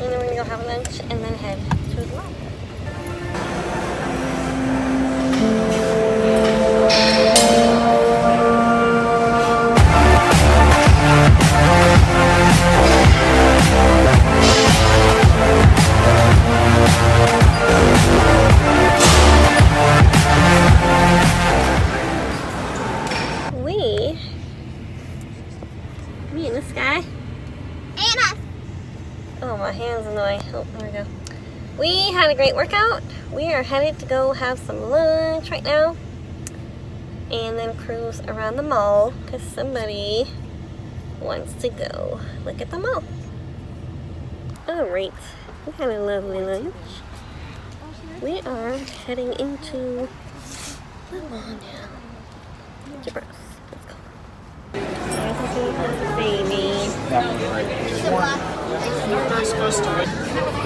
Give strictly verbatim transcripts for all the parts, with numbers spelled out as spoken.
and then we're gonna go have lunch and then head to the mall. We, me and this guy. Anna! Oh, my hand's in the way. Oh, there we go. We had a great workout. We are headed to go have some lunch right now. And then cruise around the mall because somebody wants to go look at the mall. Alright, we had a lovely lunch. We are heading into the mall now. Jabros, let's go. There's a baby. You're not supposed to wait.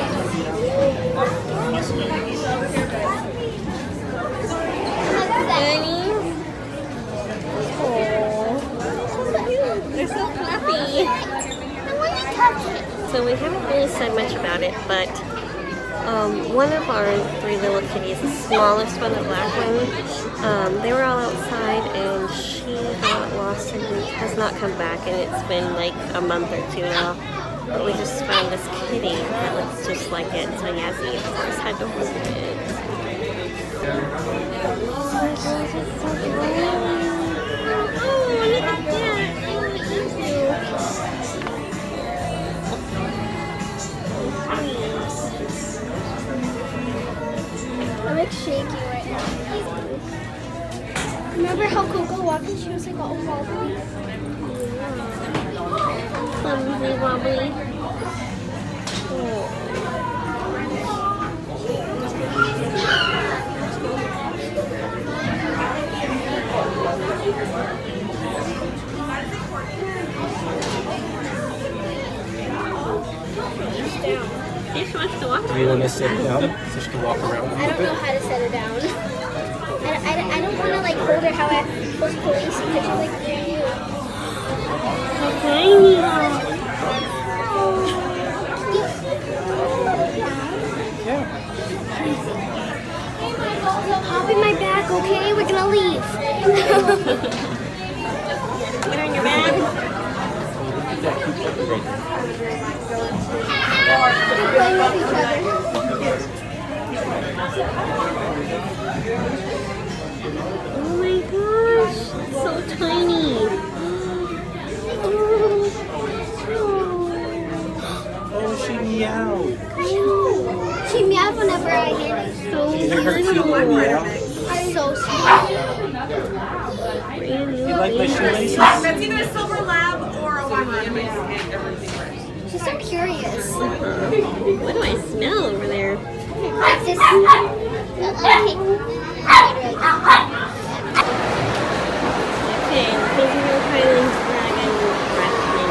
Bunnies. Oh, they're so fluffy. So we haven't really said much about it, but um, one of our three little kitties, the smallest one, the black one, um, they were all outside and she got lost and has not come back, and it's been like a month or two now. But we just found this kitty that looks just like it, so Yazzie of course had to hold it. Oh, look at that! I'm like shaky right now. Remember how Coco walked and she was like all wobbly? Clumsy wobbly. Oh. Fish wants to walk. Do you want to sit down so she can walk around? I don't know how to set her down. I, I, I don't want to like hold her how I was policing because she's like cute. Tiny. Yeah. Hop in my bag, okay? We're gonna leave. Put her in your bag. Playing with each other. Oh my gosh, it's so tiny. Oh, she meowed. She meowed whenever I hit her. So Is it her cute little meow? I'm so sweet. You like my shoelaces? That's either a silver lab or a Weimaraner. She's so curious. what do I smell over there? This, Okay, Disneyland Highlands Dragon Wrestling.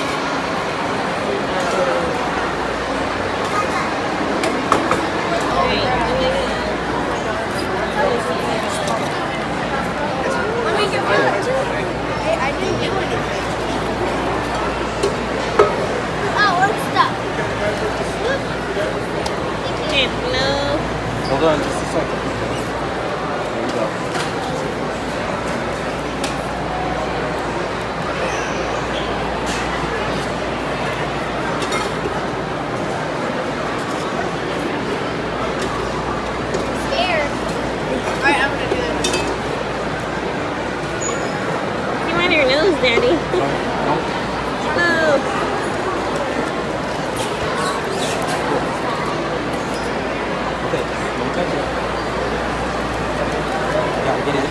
Alright, Let me get one. Hey, I didn't do anything. oh, we're stuck. okay, hello. Hold on just a second. There you go. Scared. Alright, I'm gonna do this. You want your nose, Daddy? Oh. Okay, don't touch it. Yeah, get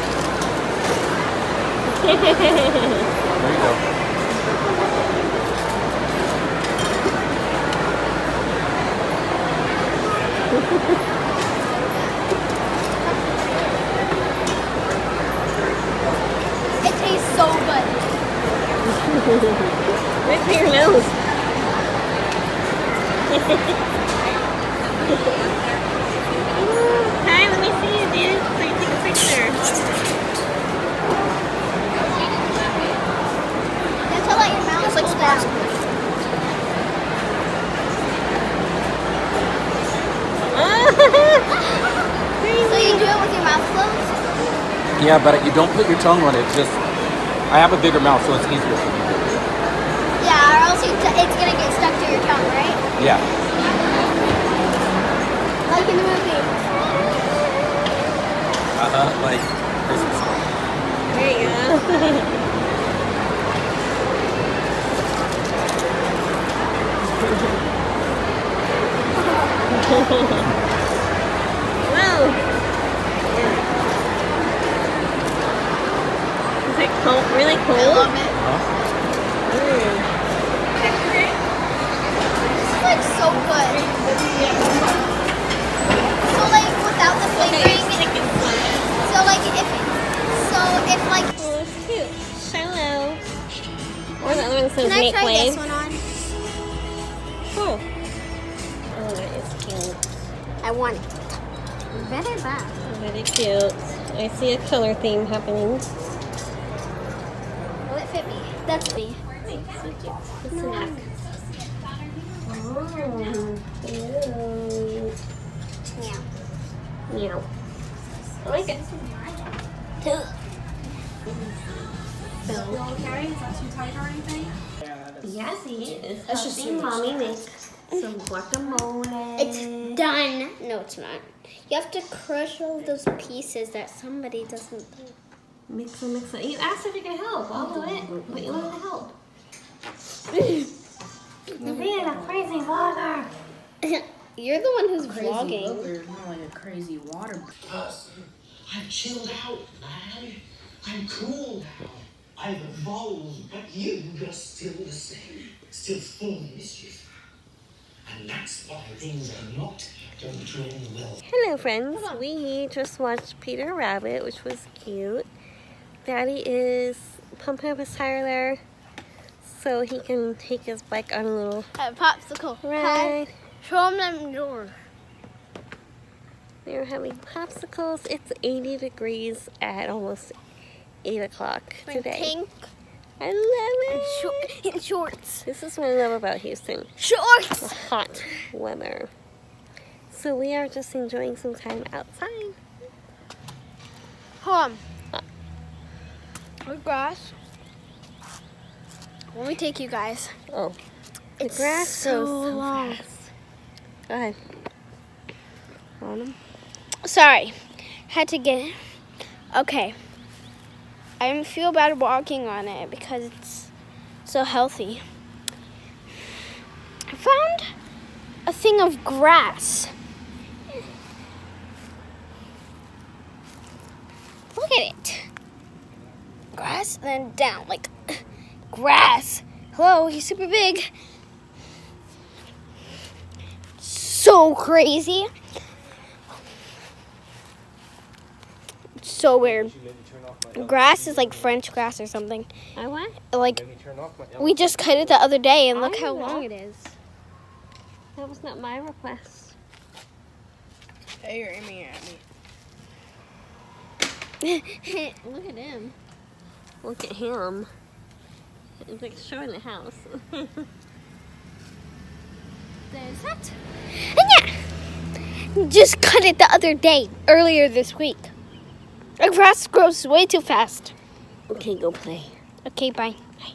it. There you go. It tastes so good. Right to your nose. Hi, let me see you, dude. So you take a picture. That's all like your mouth. It's like sparkles. Yeah, but you don't put your tongue on it. Just, I have a bigger mouth, so it's easier for me. Yeah, or else you t it's gonna get stuck to your tongue, right? Yeah. Like in the movie. Uh-huh, like Christmas story. There you go. Wow. Is it cold? Really I cold? love it. Mm. This is like so good. So like without the flavoring. So like if so if like Oh, it's cute. Shallow. Or the other one says can I make try way. this one on? Oh. Oh, that is cute. I want it. Better back. Very cute. I see a color theme happening. Will it fit me? That's me. Thanks, so cute. It's a neck. Oh, cute. Yeah. Meow. I like it. Okay, is that too tight or anything? Yassie is That's just helping too much. mommy make some guacamole. It's done. No, it's not. You have to crush all those pieces that somebody doesn't do. Mix it, mix it. You asked if you could help. I'll do it. But you wanted to help. You're being a crazy vlogger. You're the one who's Crazy vlogging. booger, not like a crazy water. person. I've chilled out, man. I'm cool now. I've evolved, but you are still the same. Still full of mischief. And that's why things are not going to end well. Hello, friends. We just watched Peter Rabbit, which was cute. Daddy is pumping up his tire there so he can take his bike on a little Uh, popsicle. ride. Show them the door. They're having popsicles. It's eighty degrees at almost eight o'clock today. Pink I love it. short, in shorts. This is what I love about Houston. Shorts. The hot weather. So we are just enjoying some time outside. Hold on. With grass. Let me take you guys. Oh, the It's grass so goes so long. fast. Go ahead. On them. Sorry. Had to get. Okay. I feel bad walking on it because it's so healthy. I found a thing of grass. Look at it. Grass and then down, like grass. Hello, he's super big. So crazy. So weird. Grass is like French grass or something. I what? Like we just cut it the other day and look I how know. long it is. That was not my request. Hey, you're aiming at me. Look at him. Look at him. It's like showing the house. There's that. And yeah, just cut it the other day, earlier this week. The grass grows way too fast. Okay, go play. Okay, bye.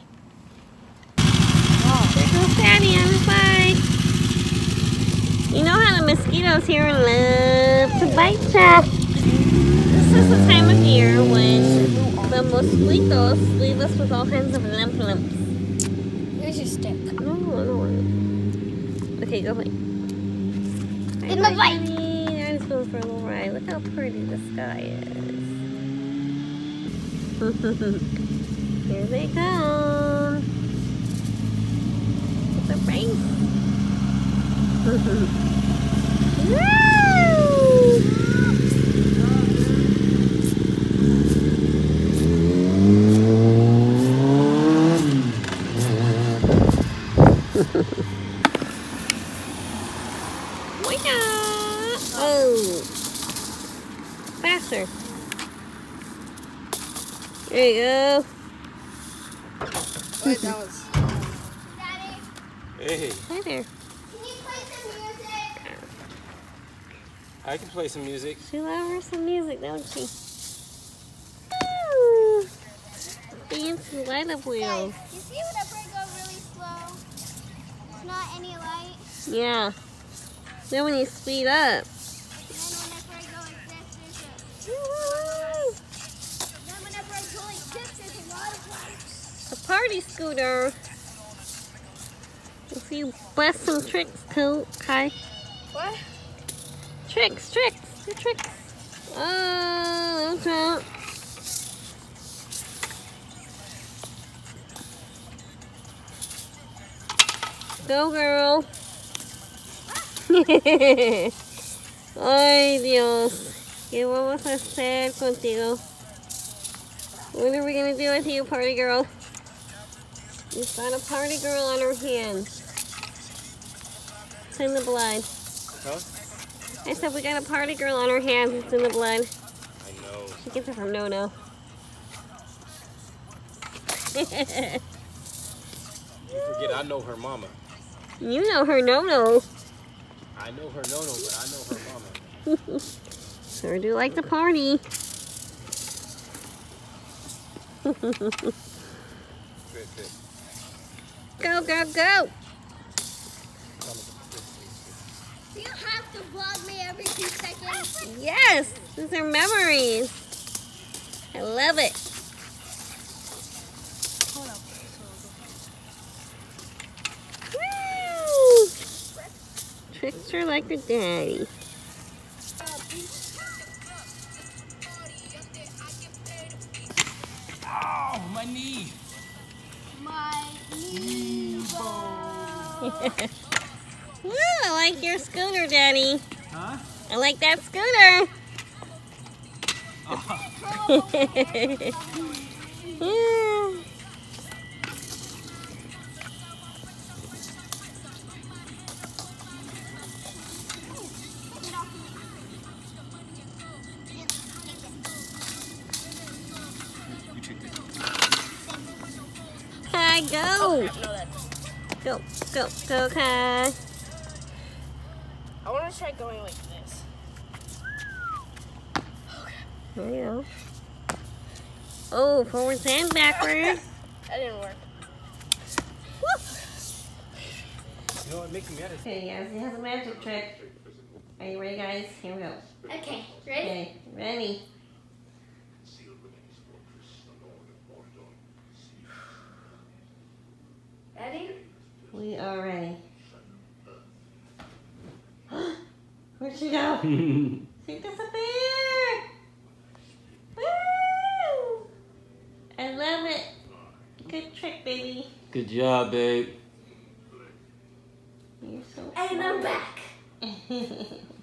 There goes Daddy on his bike. You know how the mosquitoes here love to bite ya. This is the time of year when the mosquitoes leave us with all kinds of lump lumps. Here's your stick. No, no. Okay, go play. In my bike. Daddy. Daddy's going for a little ride. Look how pretty the sky is. Here they come. It's a race. Woo! Oh, faster. There you go. Wait, that was. Daddy, Hey, Hi there. can you play some music? I can play some music. She loves her some music, don't she? Two light up wheels. Guys, you see whenever I go really slow? There's not any light. Yeah. Then when you speed up. And then whenever I go like this, there's a... Then whenever I go like this, there's a lot of lights. A party scooter. If you bust some tricks, cool, Kai. What? Tricks, tricks, do tricks. Oh, don't jump. Go, girl. Ay, Dios. ¿Qué vamos a hacer contigo? What are we going to do with you, party girl? We've got a party girl on her hand. It's in the blood. Huh? I said we got a party girl on her hands. It's in the blood. I know. She gets it from No No. You forget I know her mama. You know her No No. I know her no no, but I know her mama. Sure do like to party. Good, good. Go, go, go. Do you have to vlog me every two seconds? Yes, these are memories. I love it. Woo! Trickster like her daddy. Ow, my knee. My knee bone. Woo, I like your scooter, Daddy. Huh? I like that scooter. Yeah. You tricked it. Kai, go. Go, go, go, Kai. I want to try going like this. There you go. Oh, forwards and backwards. That didn't work. You know what makes me mad is Okay, guys, he has a magic trick. Are you ready, guys? Here we go. Okay, ready? Okay, ready. Ready? We are ready. Where'd she go? She disappeared. Woo! I love it. Good trick, baby. Good job, babe. You're so And I'm smart. back.